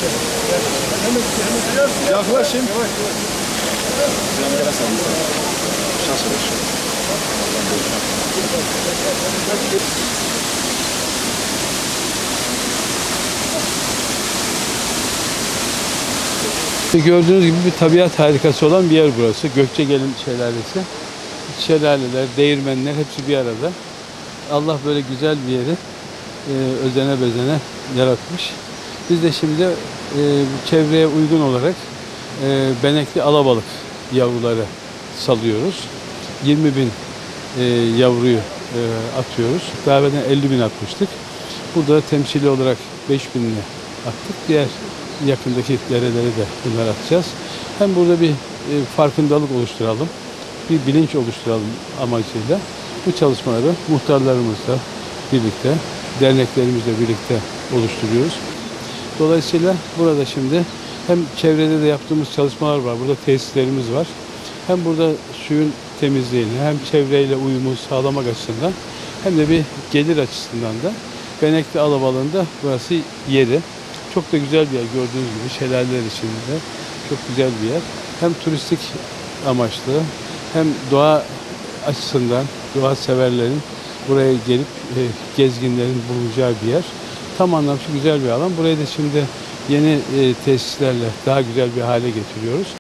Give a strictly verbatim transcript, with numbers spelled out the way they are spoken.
Yaklaşın. Gördüğünüz gibi bir tabiat harikası olan bir yer burası. Gökçegel'in şelalesi. Şelaleler, değirmenler hepsi bir arada. Allah böyle güzel bir yeri e, özene bezene yaratmış. Biz de şimdi e, çevreye uygun olarak e, benekli alabalık yavruları salıyoruz. yirmi bin e, yavruyu e, atıyoruz. Daha evvelden elli bin atmıştık. Burada temsili olarak beş binini attık. Diğer yakındaki dereleri de bunlar atacağız. Hem burada bir e, farkındalık oluşturalım, bir bilinç oluşturalım amacıyla bu çalışmaları muhtarlarımızla birlikte, derneklerimizle birlikte oluşturuyoruz. Dolayısıyla burada şimdi hem çevrede de yaptığımız çalışmalar var, burada tesislerimiz var. Hem burada suyun temizliğini, hem çevreyle uyumu sağlamak açısından hem de bir gelir açısından da Benekli Alabalığı'nda burası yeri. Çok da güzel bir yer, gördüğünüz gibi şelaleler içinde çok güzel bir yer. Hem turistik amaçlı hem doğa açısından doğa severlerin buraya gelip e, gezginlerin bulunacağı bir yer. Tam anlamda güzel bir alan. Burayı da şimdi yeni e, tesislerle daha güzel bir hale getiriyoruz.